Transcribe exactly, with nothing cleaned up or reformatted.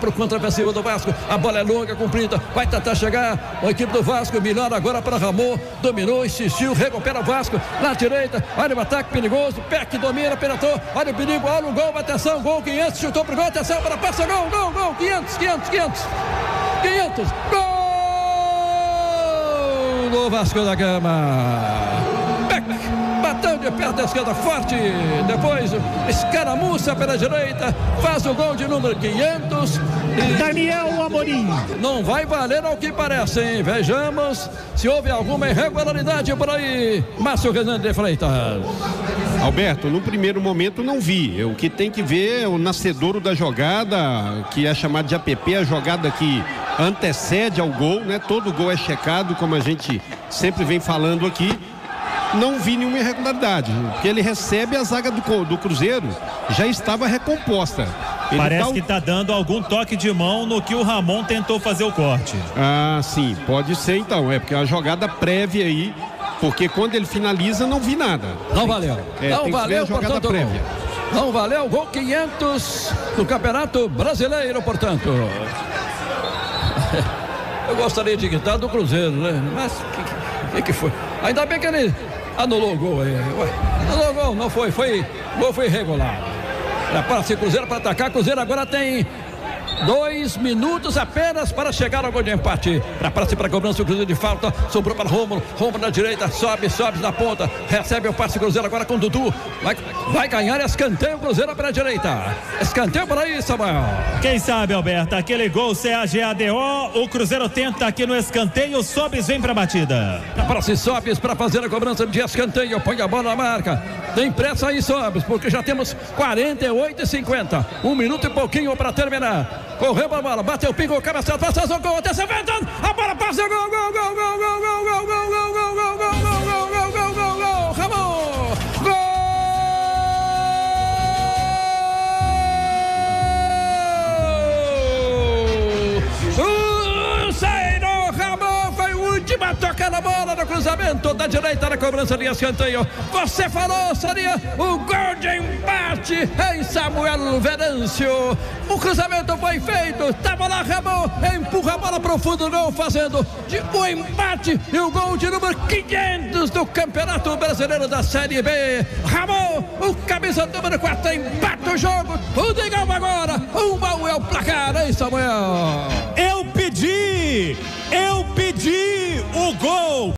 para o contraofensivo do Vasco. A bola é longa, comprida, vai tentar chegar. A equipe do Vasco, melhor agora para Ramon. Dominou, insistiu, recupera o Vasco na direita. Olha o ataque perigoso. Peck domina, penetrou. Olha o perigo, olha o gol, atenção, gol quinhentos, chutou pro gol, atenção para passa, gol, gol, gol, quinhentos, quinhentos, quinhentos. quinhentos, gol do Vasco da Gama. Peck bateu de perna esquerda forte, depois escaramuça pela direita, faz o gol de número quinhentos. E Daniel Amorim. Não vai valer ao que parece, hein? Vejamos se houve alguma irregularidade por aí. Márcio Rezende de Freitas. Alberto, no primeiro momento não vi. O que tem que ver é o nascedouro da jogada, que é chamado de A P P, a jogada que antecede ao gol, né? Todo gol é checado, como a gente sempre vem falando aqui. Não vi nenhuma irregularidade, porque ele recebe a zaga do, do Cruzeiro, já estava recomposta. Ele Parece tá... que está dando algum toque de mão no que o Ramon tentou fazer o corte. Ah, sim, pode ser então, é porque é uma jogada prévia aí, porque quando ele finaliza não vi nada. Não valeu. É, não tem valeu, que ver a jogada portanto, prévia. Não valeu, gol quinhentos do Campeonato Brasileiro, portanto. Eu gostaria de gritar do Cruzeiro, né? Mas o que, que, que foi? Ainda bem que ele anulou o gol aí. Ué, anulou o gol, não foi, foi, gol foi irregular. Era para ser Cruzeiro para atacar, Cruzeiro agora tem dois minutos apenas para chegar ao gol de empate. Para passe para a cobrança, o Cruzeiro de falta, sobrou para Rômulo, Rômulo na direita, sobe, sobe na ponta, recebe o passe Cruzeiro agora com o Dudu, vai, vai ganhar escanteio o Cruzeiro para a direita. Escanteio por aí, Samuel. Quem sabe, Alberto, aquele gol C A G A D O, o Cruzeiro tenta aqui no escanteio, o Sobis vem para a batida. Para se Sobis para fazer a cobrança de escanteio, põe a bola na marca. Tem pressa aí, Sobis, porque já temos quarenta e oito e cinquenta. Um minuto e pouquinho para terminar. Correu para a bola, bateu, pingou, cabeça, passa, gol, atenção, ventando, a bola passa, gol, gol, gol, gol, gol, gol, gol, gol, gol, gol, gol, gol, gol, gol, gol, gol, gol, Ramon, gol! Sai do Ramon, foi o último a tocar na bola no cruzamento da direita na cobrança de escanteio. Você falou, seria o gol de empate em Samuel Venâncio. O cruzamento foi feito, estava lá Ramon, empurra a bola para o fundo do gol, fazendo de, o empate e o gol de número quinhentos do Campeonato Brasileiro da Série B. Ramon, o camisa número quatro, empata o jogo, tudo igual agora, um ao é o placar, hein, Samuel? Eu pedi, eu pedi o gol.